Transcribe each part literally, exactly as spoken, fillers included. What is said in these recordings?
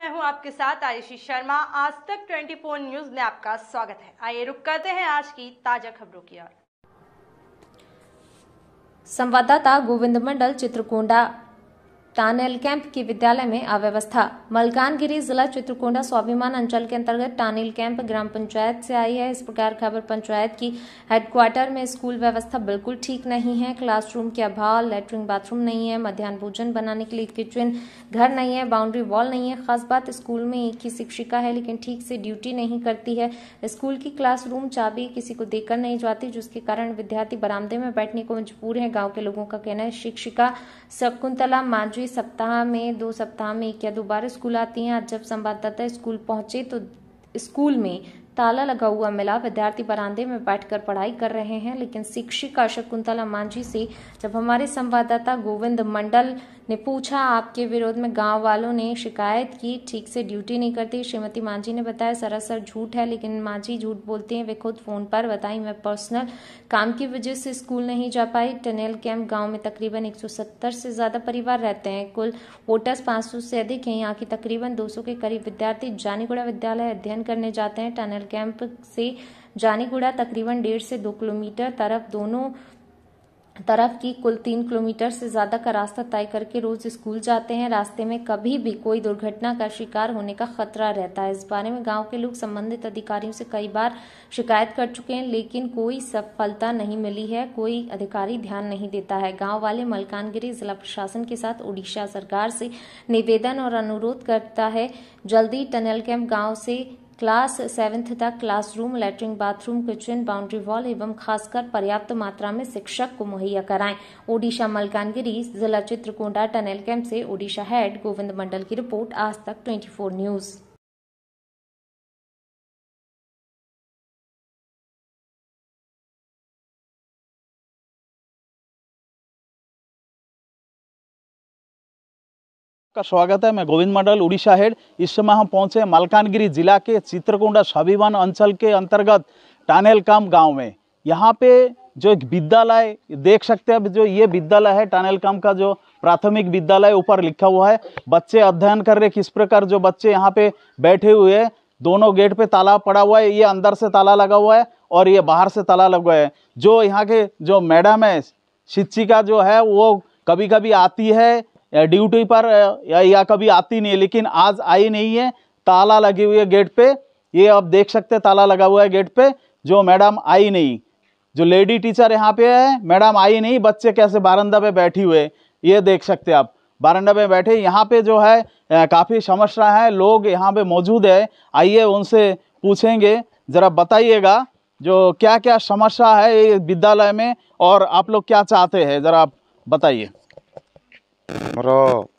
मैं हूं आपके साथ आयुषी शर्मा। आज तक चौबीस न्यूज में आपका स्वागत है। आइए रुक करते हैं आज की ताजा खबरों की ओर। संवाददाता गोविंद मंडल, चित्रकोंडा। टानेल कैंप की विद्यालय में अव्यवस्था। मलकानगिरी जिला चित्रकोंडा स्वाभिमान अंचल के अंतर्गत टानेल कैंप ग्राम पंचायत से आई है। इस प्रकार खबर पंचायत की हेडक्वार्टर में स्कूल व्यवस्था बिल्कुल ठीक नहीं है। क्लासरूम के अभाव, लैट्रिन बाथरूम नहीं है, मध्याह्न भोजन बनाने के लिए किचन घर नहीं है, बाउंड्री वॉल नहीं है। खास बात, स्कूल में एक ही शिक्षिका है लेकिन ठीक से ड्यूटी नहीं करती है। स्कूल की क्लासरूम चाबी किसी को देकर नहीं जाती, जिसके कारण विद्यार्थी बरामदे में बैठने को मजबूर है। गाँव के लोगों का कहना है शिक्षिका शकुंतला मांझी सप्ताह में दो सप्ताह में एक या दो बार स्कूल आती हैं। आज जब संवाददाता स्कूल पहुंचे तो स्कूल में ताला लगा हुआ मिला। विद्यार्थी बरामदे में बैठकर पढ़ाई कर रहे हैं, लेकिन शिक्षिका शकुंतला मांझी से जब हमारे संवाददाता गोविंद मंडल ने पूछा, आपके विरोध में गांव वालों ने शिकायत की, ठीक से ड्यूटी नहीं करती। श्रीमती मांझी ने बताया सरासर झूठ है, लेकिन मांझी झूठ बोलते हैं। वे खुद फोन पर बताई, मैं पर्सनल काम की वजह से स्कूल नहीं जा पाई। टनेल कैंप गांव में तकरीबन एक सौ सत्तर से ज्यादा परिवार रहते हैं। कुल वोटर्स पाँच सौ से अधिक हैं। यहाँ की तकरीबन दो सौ के करीब विद्यार्थी जानीगुड़ा विद्यालय अध्ययन करने जाते हैं। टनेल कैंप से जानीगुड़ा तकरीबन डेढ़ से दो किलोमीटर तरफ दोनों तरफ की कुल तीन किलोमीटर से ज्यादा का रास्ता तय करके रोज स्कूल जाते हैं। रास्ते में कभी भी कोई दुर्घटना का शिकार होने का खतरा रहता है। इस बारे में गांव के लोग संबंधित अधिकारियों से कई बार शिकायत कर चुके हैं, लेकिन कोई सफलता नहीं मिली है। कोई अधिकारी ध्यान नहीं देता है। गांव वाले मलकानगिरी जिला प्रशासन के साथ उड़ीसा सरकार से निवेदन और अनुरोध करता है, जल्दी टनल कैंप गाँव से क्लास सेवेंथ तक classroom, latrine bathroom, kitchen, boundary wall एवं खासकर पर्याप्त मात्रा में शिक्षक को मुहैया कराएं। ओडिशा मलकानगिरी जिला चित्रकोंडा टनल कैंप से ओडिशा हेड गोविंद मंडल की रिपोर्ट, आज तक चौबीस न्यूज। का स्वागत है। मैं गोविंद मंडल, उड़ीसा हेड। इस समय हम पहुंचे मलकानगिरी जिला के चित्रकोंडा स्वाभिमान अंचल के अंतर्गत टानेल कैंप गांव में। यहाँ पे जो एक विद्यालय देख सकते हैं, जो ये विद्यालय है टानेल कैंप का जो प्राथमिक विद्यालय, ऊपर लिखा हुआ है बच्चे अध्ययन कर रहे। किस प्रकार जो बच्चे यहाँ पे बैठे हुए हैं, दोनों गेट पे ताला पड़ा हुआ है। ये अंदर से ताला लगा हुआ है और ये बाहर से ताला लगा हुआ है। जो यहाँ के जो मैडम है, शिक्षिका जो है, वो कभी कभी आती है ड्यूटी पर या, या कभी आती नहीं है, लेकिन आज आई नहीं है। ताला लगी हुई है गेट पे। ये आप देख सकते हैं, ताला लगा हुआ है गेट पे। जो मैडम आई नहीं, जो लेडी टीचर यहाँ पे है, मैडम आई नहीं। बच्चे कैसे बारंदा पे बैठी हुए, ये देख सकते हैं आप, बारंदा पे बैठे। यहाँ पे जो है काफ़ी समस्या है। लोग यहाँ पे मौजूद है, आइए उनसे पूछेंगे। ज़रा बताइएगा जो क्या क्या समस्या है ये विद्यालय में और आप लोग क्या चाहते हैं, ज़रा आप बताइए। आमर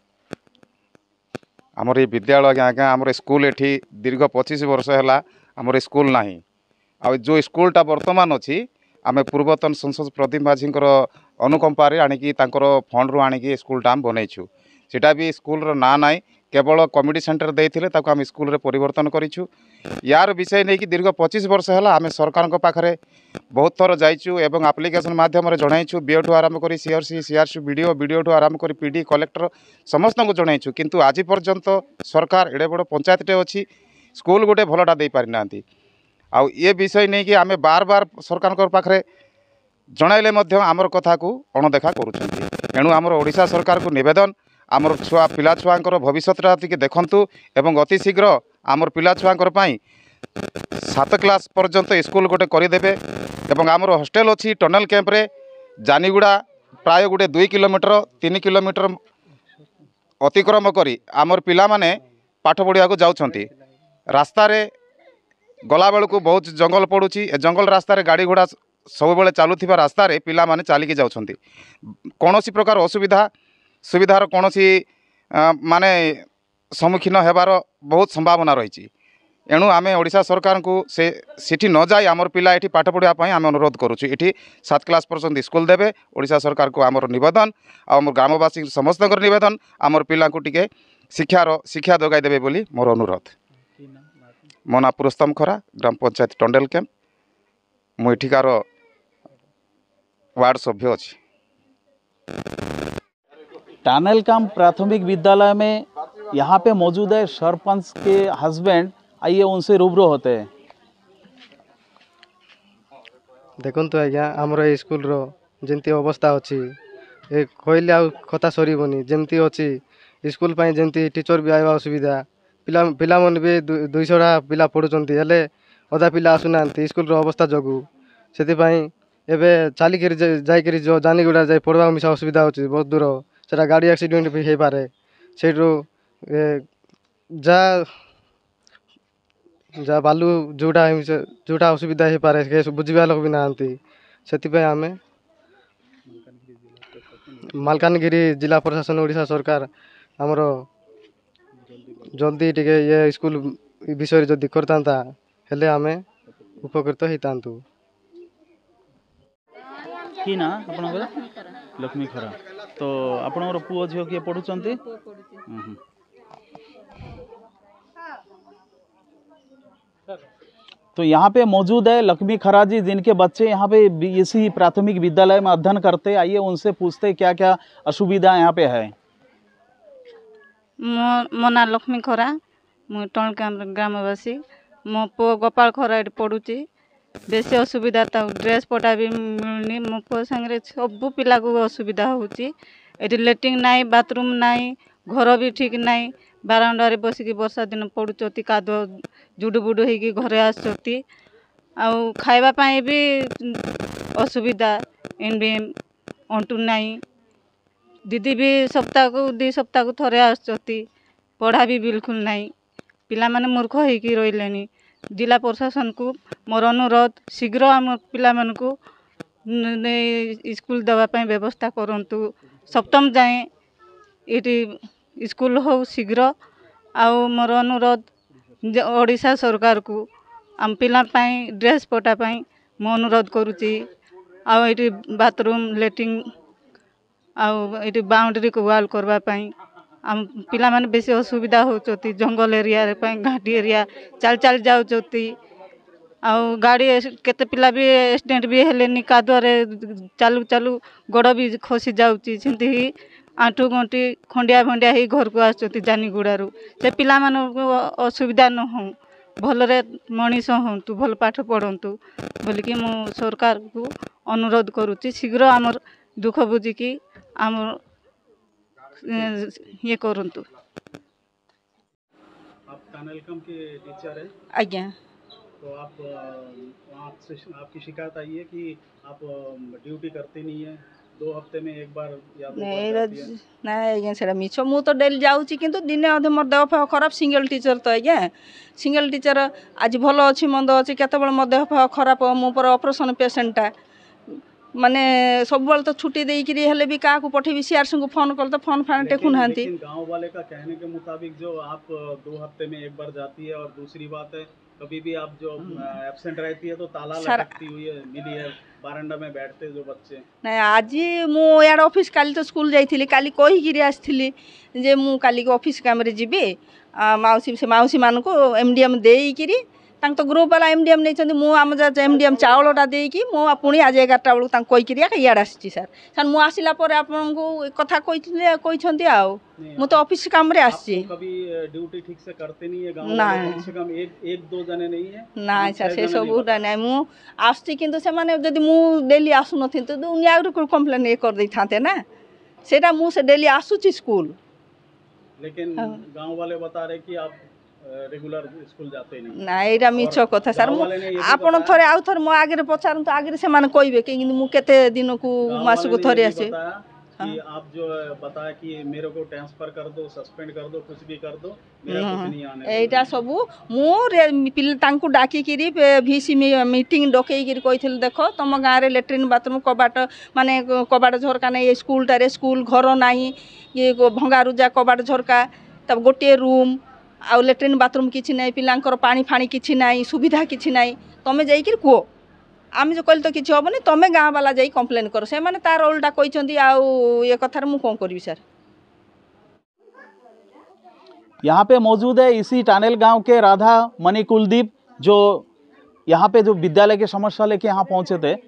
आमर ये विद्यालय आज्ञा आमर स्कूल एठी दीर्घ पच्चीस वर्ष है आमर स्कूल ना आ जो स्कूलटा बर्तमान अच्छी आम पूर्वतन संसद प्रदीप माझी अनुकंपारे आणिकी फंड रू आणिकी स्कूलटा आम बनईछु। सेटा भी स्कूल ना ना केवल कम्युनिटी सेंटर देते आम स्कूल रे परिवर्तन करूँ। यार विषय नहीं कि दीर्घ पच्चीस वर्ष है आम सरकार पाखे बहुत थर जाइचु एवं आप्लिकेसन माध्यम जनईचु। बीओ ठू आरंभ कर सीआरसी सीआरसी बीडीओ बीडीओ ठू आरंभ कर पीडी कलेक्टर समस्त को जनईचु, किंतु आज पर्यंत सरकार एडे बड़ पंचायतटे अच्छी स्कूल गोटे भलटा दे पारि ना। आउ ये विषय नहीं कि आम बार बार सरकार पाखे जनइले आमर कथा को अणदेखा करुँच। एणु आमर ओडिशा सरकार को निवेदन, आमर छुआ पिला छुआंकर भविष्यटा टिके देखंतु एवं अति शीघ्र आमर पिला छुआंकर पई सात क्लास पर्यंत स्कूल गोटे करदेवे। एवं आमर हॉस्टेल अच्छी टनल कैंप रे जानीगुड़ा प्राय गोटे दुई किलोमीटर तीन किलोमीटर अतिक्रम करी आमर पिला माने पाठ पढ़िया को जाउछंती। रास्ता रे गला बेलू बहुत जंगल पड़ुची। जंगल रास्ता रे गाड़ी घोड़ा सब बेले चलुथिबा रास्ता रे पिला माने चालिकी जाउछंती। कोनोसी प्रकार असुविधा सुविधार कोनोसी माने सम्मुखीन हेबार बहुत संभावना रही। एणु आम ओडिशा सरकार को से सिटी न जाई आमर पिला एठी पाठ पढ़ाई आम अनुरोध करुचु। एठी सात क्लास पर्यंत स्कूल देवे। ओडिशा सरकार को आमर निवेदन, आम ग्रामवासी समस्त निवेदन आमर पिला को टिके शिक्षार शिक्षा जोगाई देवे बोली मोर अनुरोध। मो ना पुरुषोत्तम खरा, ग्राम पंचायत टंडेल कैंप, मु एठिकार वार्ड सभ्य अच्छी। टानेल कैंप प्राथमिक विद्यालय में यहाँ पे मौजूद है सरपंच के हस्बैंड, आइए उनसे रूबरू होते हैं। देखो आज्ञा आमर ये स्कूल रो जमती अवस्था अच्छी ए कहले आ कथा सरबनी जमती अच्छी स्कूल पाई जमती टीचर भी आवा असुविधा पिला पिला मन भी दुईश पिला पढ़ुंट हेले अधा पिला आसुना स्कूल रो अवस्था जोगु से एबे चलिक जाकर जो जानीगुड़ा जाए पढ़वा मिसा असुविधा होची बहुत दूर से गाड़ी एक्सीडेंट भी हो पारे से जा जा बालू जोटा जोटा असुविधा हो पारे बुझा लोक भी नहांती से आम मालकानगिरी जिला प्रशासन ओडिशा सरकार आमर जल्दी टिके ये स्कूल विषय जदि करता हेले आमे उपकृत होता। कि ना आपनकर लक्ष्मी खरा तो आपनकर पुओ झियो किए पढ़ुचंती? तो यहाँ पे मौजूद है लक्ष्मी खरा जी, जिनके बच्चे यहाँ पे इसी प्राथमिक विद्यालय में अध्ययन करते। आइए उनसे पूछते क्या क्या असुविधा यहाँ पे है। मो ना लक्ष्मी खरा, मु टण ग्रामवासी। मो पु गोपाल खरा पढ़ुची। बेसी असुविधा ड्रेस पटा भी मिलनी। मो पु संगे सब पिला को असुविधा होची। एटी लेट्रिन नाई, बाथरूम नाई, घर भी ठीक नाई। बारांडारे बसिकी वर्षा दिन पड़ुचती, कादुआ जुडु बुडु होगी घरे आसती। आउ खाइबा पाई भी असुविधा, एनबीएम अंटू नाई। दीदी भी सप्ताह को दी सप्ताह को थरे आसती। पढ़ा भी बिल्कुल नाई। पिला माने मूर्ख होगी रहिलेनी। जिला प्रशासन को मोर अनुरोध, शीघ्र आम पिला मन को स्कूल देवाई व्यवस्था करंतु। सप्तम जाए ये स्कूल हो शीघ्र। आउ मोर अनुरोध ओडिशा सरकार को आम पिला पाई ड्रेस पटा पाई मो अनुरोध करुची। आउ ये बाथरूम लेट्रिन आउ ये बाउंड्री को वाल करवा पाई आम पिला माने बेसी असुविधा होचोती। जंगल एरिया रे पाई घाटी एरिया चाल चाल जाउचोती। आउ गाड़ी केते पिला भी एक्सीडेंट भी हेलेनी। कादुआरे चालू चालू गोड़ भी खसी जाउची। सेंती आंठू गंटी खंडिया भंडिया ही घर को आसुचती जानीगुड़ारू। से पिला मानू असुविधा न हो, भलरे मनीष हंतु, भल पाठ पढ़ंतु बोलिकी मु सरकार को अनुरोध करुची। शीघ्र आमर दुख बुझिकी आमर ये करंतु। आप टानेलकम के टीचर हैं? आज्ञा। तो आप वहाँ से आपकी शिकायत आई है कि आप ड्यूटी करते नहीं है, दो हफ्ते में एक बार या दो नहीं बार जाती है? नहीं आज्ञा से मिछ मु तो डेली जाऊँगी किंतु दिने अधे मोर देह फेह खराब। सिंगल टीचर तो आज्ञा सिंगल टीचर आज भल अच्छी मंद अच्छी केतबेले मो देह फेह खराब मो पर ऑपरेशन पेशेंटा माने सब बल तो छुट्टी देकरी हेले भी क्या पठेबी सीआरसी को फोन कर तो फोन फान टेकु ना। लेकिन गांव वाले का कहने के मुताबिक जो आप दो हफ्ते में एक बार जाती है, और दूसरी बात है कभी भी आप जो एब्सेंट रहती है तो ताला लटकती हुई है मिली है बारंडा में बैठते जो बच्चे। नहीं आज मु यार ऑफिस काली तो स्कूल जाइली, काली कहीकि आसली जे मु काली ऑफिस काम रे जीबी माउसी से माउसी मान को एमडीएम देकरी तांक तो ग्रुप वाला एमडीएम नहीं मु आम एमडीएम चाउलटा देकी मु पुणी आज एगारटा बेलू कहीकि इाड़ आसी सर सर मु आसला आपको कथा कहते आउ मु तो ऑफिस काम रे आसी। कभी ड्यूटी ठीक से करते नहीं है गांव ना वाले, कम से कम एक एक दो जने नहीं है ना सर से सब ना मु आसती किंतु से माने जदि मु डेली आसु नथि तो दुनिया आगु कंप्लेन ये कर दे थाते ना सेटा मु से डेली आसुची स्कूल। लेकिन गांव वाले बता रहे कि आप रेगुलर स्कूल जाते नहीं। ना एटा मिछ कथा सर आपण थरे आउ थरे मो आगे पचारन तो आगे से माने कहबे कि मु केते दिन को मास को थरे आसे कि आप जो बताया कि मेरे को ट्रांसफर कर दो, सस्पेंड कर दो, कुछ भी कर दो, मेरा कुछ नहीं आने। एटा सब मु पिल तांकु डाकी किरी भीसी मीटिंग डकई किरी कहिथिल देखो तम गाँ रे लेट्रिन बाथरूम कबाट माने कबाट झरका नहीं स्कूल टारे स्कूल घर नहीं ये भंगा रुजा कबाट झरका तब गोटे रूम आउ लेट्रिन बाथरूम किछि नहीं पिलांकर पानी फाणी किछि नहीं सुविधा किछि नहीं तमे जाई किरी को आम जो कहले तो किसी हेनी तुम्हें गाँव वाला जा कम्प्लेन कर से मैंने तार उल्टा कहते आउ ये कथार मु कौन करी सर। यहाँ पे मौजूद है इसी टानेल गांव के राधा मणि कुलदीप, जो यहाँ पे जो विद्यालय की समस्या लेके यहाँ पहुँचे थे।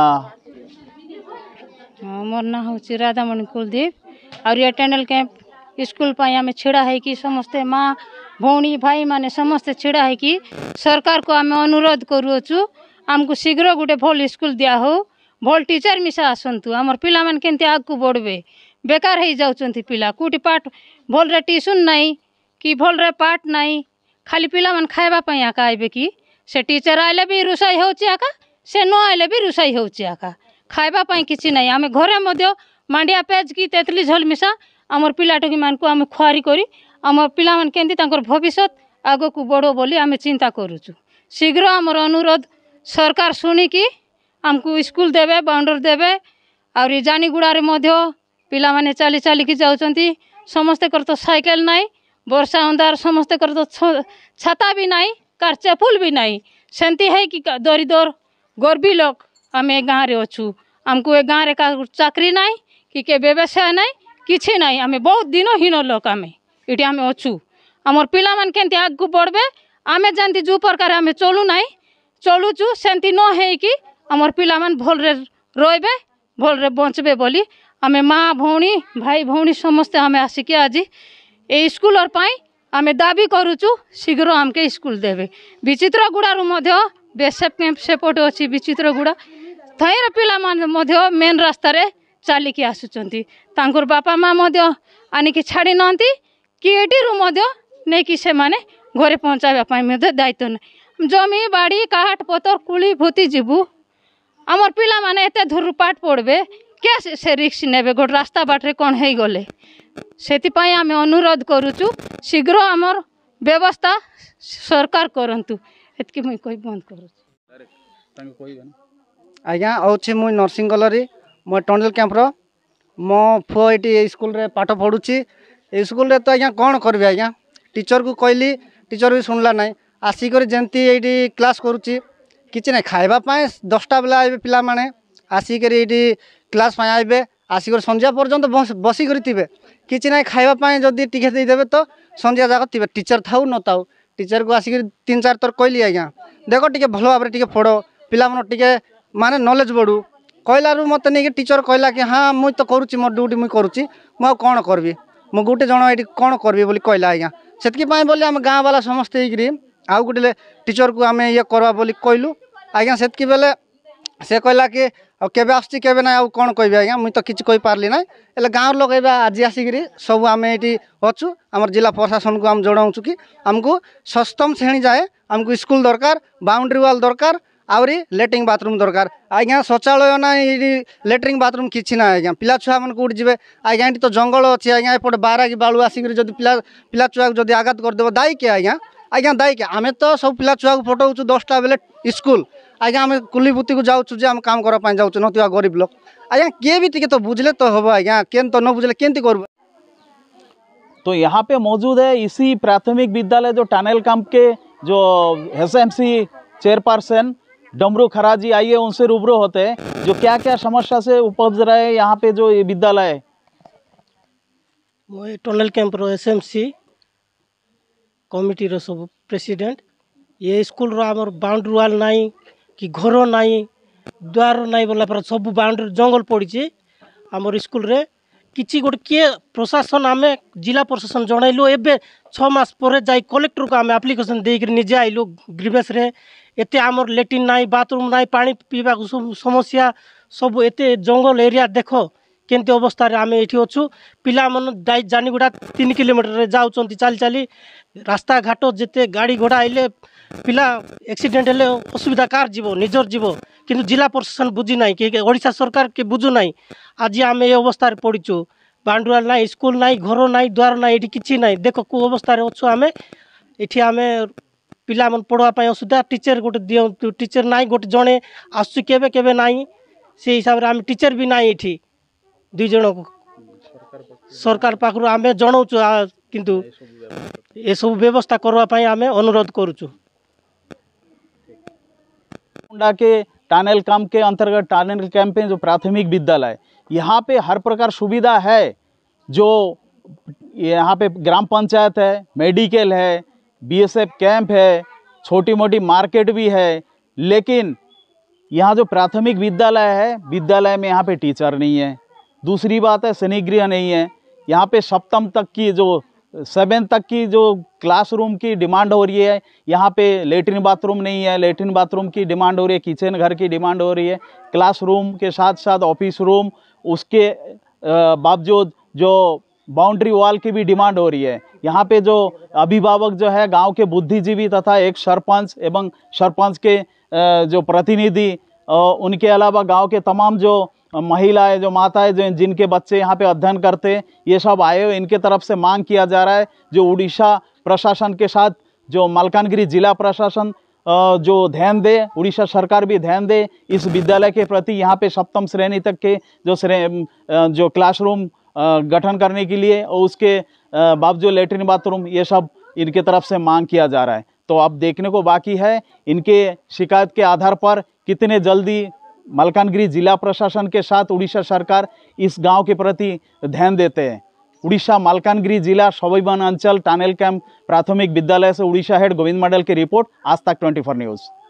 मोर ना हूँ राधा मणि कुलदीप और ये टानेल कैंप स्कूल पाई आम छिड़ा है कि समस्ते माँ भौणी भाई माने समस्ते छिड़ा है कि सरकार को आम अनुरोध करूँ आमको शीघ्र गोटे भल स्कूल दिया हो भल टीचर मिसा आसतु आमर पिला माने केंति आगू बढ़वे बेकार हो जाउछंती पिला कोटी पाठ भल रे ट्यूशन नहीं कि भल रे पाठ नहीं खाली पिला मन खाइबा पई आका आइबे कि से टीचर आइले भी रुसाई होउची आका से न आइले भी रुसाई होउची आका खाइबा पई किछि नहीं आमे घरे मध्य मांडिया पेज की तेतली झोल मिसा आमर पिलाटकी मान को आमे खुआरी करी आमर पिला मन केंति तांकर भविष्य आगो को बढ़ो बोली आमे चिंता करूछु शीघ्र आमर अनुरोध सरकार सुनी कि आमको स्कूल देवे बाउंडर देवे और जानीगुड़ा मध्य पिला माने चाली चाली की जाउछंती समस्ते कर तो साइकेल नहीं वर्षा अंधार समस्ते कर तो छाता भी नहीं कार चेपुल भी नहीं सेंती है कि दरिदर गरीबी लोग आम ए गाँव में अच्छू आमको ए गाँव में चाकरी नहीं कि के व्यवसाय नहीं किसी नहीं आम बहुत दिन हीन लोक आम ये आम अच्छू आमर पिला मान केंति आगू बढ़बे आमे जानती जो प्रकार आम चलू नहीं चलुचु सेंती न है कि आमर पिला मान भल रे रहिबे भल रे बंचबे बोली आमे माँ भौणी भाई भौणी समस्ते आमे आसिक आज ए स्कूल आमे दाबी करुचु शीघ्र आमके स्कूल देवे विचित्रगुड़ारू मध्य बेसेप कैंप सेपटे अच्छी विचित्रगुड़ा थैर पिला मध्य मेन रास्ता रे चलिकी आसुचंती तांकर बापा माँ मध्य आनिकी छाड़ी नांती कि एटीरू मध्य नहीं कि से माने घरे पहुँचाइबा पई मध्य दायित्व नहीं जमी बाड़ी काट पतर कुली भूति जीवु आमर पिला माने एते दूर पाठ पढ़बे क्या से रिक्स नेबे गोट रास्ता बाटरे कौन है गले सेतिपाई आमे अनुरोध करूचु शीघ्र आमर व्यवस्था सरकार करंतु एतकी मुई कोई बंद करू आज्ञा आउछि मुई नर्सिंग कॉलेज मो टंडल कैंप रो मो पुओ ये स्कूल रे पाठ पढ़ुची स्कूल रे तो आज्ञा कौन करबे आज्ञा टीचर को कहली टीचर भी सुनला नहीं आसिक जेमती ये क्लास करुच्ची किसी ना खाइबा पाए दसटा बेला आइबे पिला माने आसिक ये क्लास पाए आइबे आसिक संध्या पर्यंत बसिक थे किसी ना खाइबा पाए जदि टिके देदेवे तो संध्या जाक थे टीचर थाऊ न थाऊ टीचर को आसिक तीन चार थर कहली आज्ञा देख टे भल भाव टे पढ़ पिला मन टे माने नॉलेज बढ़ू कहलू मत नहीं टीचर कहला कि हाँ मुई तो करुच्ची मोर ड्यूटी मुई करुच्ची मु कौन करबी मु गोटे जन ये कौन करबी बोली कहला आज्ञा से बोली आम गाँव वाला समस्ते होकर आउ गोटे टीचर को आम ये करवा बोली कहलु आज्ञा से बेले से कहला कि केबे आसुची केबे ना आउ कौन कहबी आज्ञा मुई तो किसी कहि पारली ना एले गाँव लोग एबे आज आसिक सब आम ये अच्छु आम जिला प्रशासन को आम जनाऊँ कि आमको सप्तम श्रेणी जाए आमको स्कूल दरकार बाउंड्री वाल दरकार आउरी लेट्रिन बाथरूम दरकार आज्ञा शौचालय ना लेट्रिन बाथरूम किसी ना आज्ञा पिला छुआ मन कौट जी आज्ञा ये तो जंगल अच्छी आज्ञा एपटे बारा कि बालू आसिक जब पिला पिला छुआ जब आघात करदेव दायी के आज्ञा आज्ञा दायी के आम तो सब पिला छुआ को पठाऊँ दसटा बेले स्कूल आज्ञा आम कुलीबुती को जाऊँ जे आम काम करने जाऊँ नथिबा गरीब लोग आज्ञा किए भी टिके तो बुझले तो हम आज्ञा केन तो न बुझले केमती कर। तो यहाँ पे मौजूद है इसी प्राथमिक विद्यालय जो टानेल कैंप के जो एस एम सी चेयरपर्सन डमरू खराजी आइए उनसे रूबरू होते हैं जो क्या क्या समस्या से उपज रहे हैं यहाँ पे जो ये विद्यालय है। मैं टनल कैंप रो एस एम सी कमिटी रो सब प्रेसिडेंट ये स्कूल रो आमर बाउंड्री वाल नहीं कि घर नहीं द्वार नहीं बोला पर सब बाउंड्री जंगल पड़ी आमर स्कूल रे किसी गोटे किए प्रशासन आम जिला प्रशासन जनइलु एवं छः मास पर जाई कलेक्टर को आम आप्लिकेसन देकर निजे आइलु ग्रीवेस रे एते आमर लेट्रिन नाई बाथरूम नाई पानी पीवा समस्या सब एते जंगल एरिया देख केंती अवस्था रे आम ये अच्छु पिला मन जानीगुड़ा तीन किलोमीटर जाऊँ चली चली रास्ता घाट जिते गाड़ी घोड़ा आइले पिला एक्सीडेंट हेले असुविधा कार जीव निजर जीव किंतु जिला प्रशासन बुझी ना कि ओडिशा सरकार के बुझू ना आज आम ये अवस्था पड़ीचु बाउंड्री ना स्कूल ना घर ना द्वार ना ये किसी ना देख कौ अवस्था अच्छु आम ये आम पिला मन पढ़ापी असुविधा टीचर गोटे दिंतु टीचर ना गोटे जड़े आसु केबे केबे ना से हिसाब से आम टीचर भी ना ये दुई जन को सरकार पाखु आम जनाऊँ किंतु ये सब व्यवस्था करने आम अनुरोध करुचु। के टानेल कैंप के अंतर्गत टानेल कैंप में जो प्राथमिक विद्यालय यहाँ पे हर प्रकार सुविधा है जो यहाँ पे ग्राम पंचायत है मेडिकल है बीएसएफ कैंप है छोटी मोटी मार्केट भी है लेकिन यहाँ जो प्राथमिक विद्यालय है विद्यालय में यहाँ पे टीचर नहीं है। दूसरी बात है स्नेहगृह नहीं है। यहाँ पे सप्तम तक की जो सेवन तक की जो क्लासरूम की डिमांड हो रही है, यहाँ पे लेटरिन बाथरूम नहीं है, लेटरिन बाथरूम की डिमांड हो रही है, किचन घर की डिमांड हो रही है, क्लासरूम के साथ साथ ऑफिस रूम, उसके बावजूद जो बाउंड्री वॉल की भी डिमांड हो रही है। यहाँ पे जो अभिभावक जो है गांव के बुद्धिजीवी तथा एक सरपंच एवं सरपंच के जो प्रतिनिधि, उनके अलावा गांव के तमाम जो महिलाएं, जो माताएं, जो जिनके बच्चे यहाँ पे अध्ययन करते हैं, ये सब आए हुए, इनके तरफ से मांग किया जा रहा है जो उड़ीसा प्रशासन के साथ जो मालकानगिरी जिला प्रशासन जो ध्यान दे, उड़ीसा सरकार भी ध्यान दे इस विद्यालय के प्रति। यहाँ पे सप्तम श्रेणी तक के जो श्रेणी जो क्लासरूम गठन करने के लिए और उसके बावजूद लेटरिन बाथरूम, ये सब इनके तरफ से मांग किया जा रहा है। तो अब देखने को बाकी है इनके शिकायत के आधार पर कितने जल्दी मालकानगिरी जिला प्रशासन के साथ उड़ीसा सरकार इस गांव के प्रति ध्यान देते हैं। उड़ीसा मालकानगिरी जिला स्वाभिमान अंचल टानेल कैंप प्राथमिक विद्यालय से उड़ीसा हेड गोविंद मंडल की रिपोर्ट, आज तक ट्वेंटी फोर न्यूज़।